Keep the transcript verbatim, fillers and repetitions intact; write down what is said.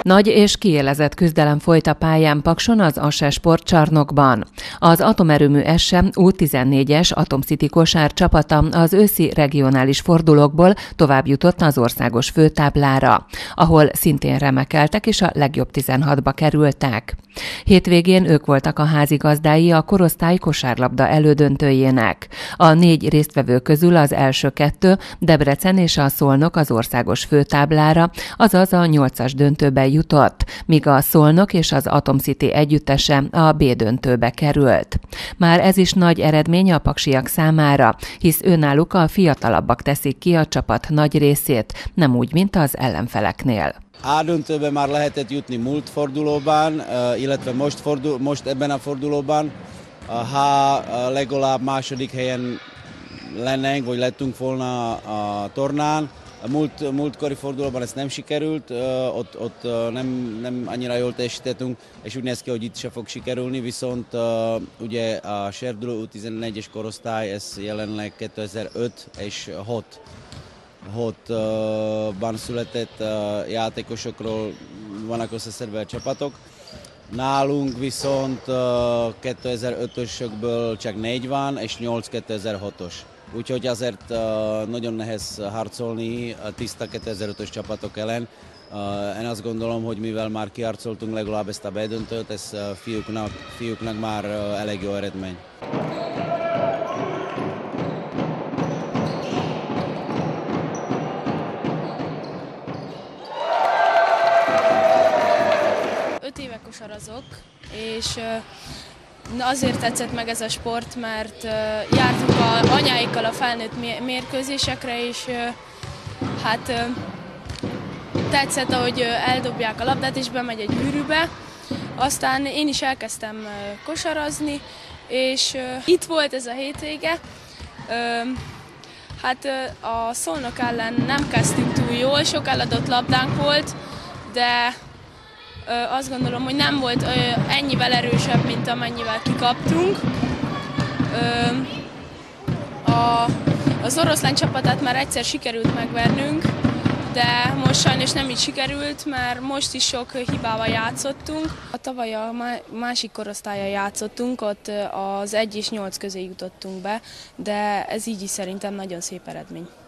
Nagy és kiélezett küzdelem folyt a pályán Pakson az Asse sportcsarnokban. Az atomerőmű Asse U tizennégyes Atom City kosár csapata az őszi regionális fordulókból tovább jutott az országos főtáblára, ahol szintén remekeltek és a legjobb tizenhatba kerültek. Hétvégén ők voltak a házigazdái a korosztály kosárlabda elődöntőjének. A négy résztvevő közül az első kettő, Debrecen és a Szolnok az országos főtáblára, azaz a nyolcas döntőbe jutott, míg a Szolnok és az Atom City együttese a B döntőbe került. Már ez is nagy eredmény a paksiak számára, hisz őnáluk a fiatalabbak teszik ki a csapat nagy részét, nem úgy, mint az ellenfeleknél. A döntőben már lehetett jutni múlt fordulóban, illetve most, fordul, most ebben a fordulóban. Ha legalább második helyen lennénk, vagy lettünk volna a tornán, a múlt, múltkori fordulóban ez nem sikerült, ott, ott nem, nem annyira jól teljesítettünk, és úgy néz ki, hogy itt se fog sikerülni, viszont ugye a serdülő U tizennégyes korosztály, ez jelenleg kétezer-öt és hat hatban született játékosokról vannak összeszedve a csapatok. Nálunk viszont kétezer-ötösökből csak négy van, és nyolc kétezer-hatos. Úgyhogy azért nagyon nehéz harcolni a tiszta kétezer-ötös csapatok ellen. Én azt gondolom, hogy mivel már kiharcoltunk legalább ezt a B-döntőt, ez fiúknak, fiúknak már elég jó eredmény. Öt éve kosarazok, és azért tetszett meg ez a sport, mert jártunk az anyáikkal a felnőtt mérkőzésekre, és hát tetszett, ahogy eldobják a labdát, és bemegy egy gyűrűbe. Aztán én is elkezdtem kosarazni, és itt volt ez a hétvége. Hát a Szolnok ellen nem kezdtünk túl jól, sok eladott labdánk volt, de azt gondolom, hogy nem volt ennyivel erősebb, mint amennyivel kikaptunk. Az oroszlán csapatát már egyszer sikerült megvernünk, de most sajnos nem így sikerült, mert most is sok hibával játszottunk. A tavaly a másik korosztállyal játszottunk, ott az egy és nyolc közé jutottunk be, de ez így is szerintem nagyon szép eredmény.